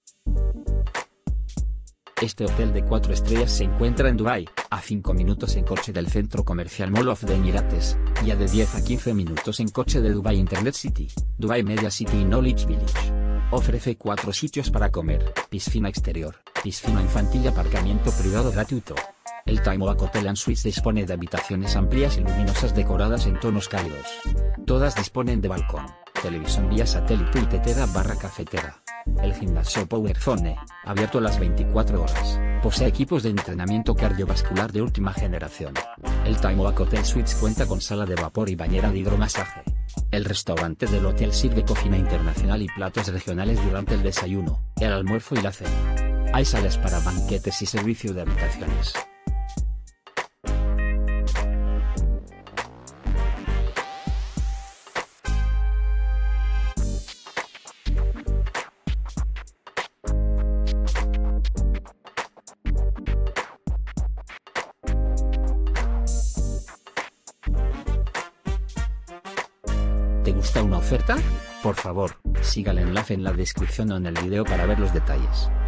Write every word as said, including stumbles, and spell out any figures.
Este hotel de cuatro estrellas se encuentra en Dubái, a cinco minutos en coche del centro comercial Mall of the Emirates, y a de diez a quince minutos en coche de Dubai Internet City, Dubai Media City y Knowledge Village. Ofrece cuatro sitios para comer, piscina exterior, piscina infantil y aparcamiento privado gratuito. El Time Oak Hotel and Suites dispone de habitaciones amplias y luminosas decoradas en tonos cálidos. Todas disponen de balcón, televisión vía satélite y tetera barra cafetera. El gimnasio Power Zone, abierto las veinticuatro horas, posee equipos de entrenamiento cardiovascular de última generación. El Time Oak Hotel Suites cuenta con sala de vapor y bañera de hidromasaje. El restaurante del hotel sirve cocina internacional y platos regionales durante el desayuno, el almuerzo y la cena. Hay salas para banquetes y servicio de habitaciones. ¿Te gusta una oferta? Por favor, siga el enlace en la descripción o en el video para ver los detalles.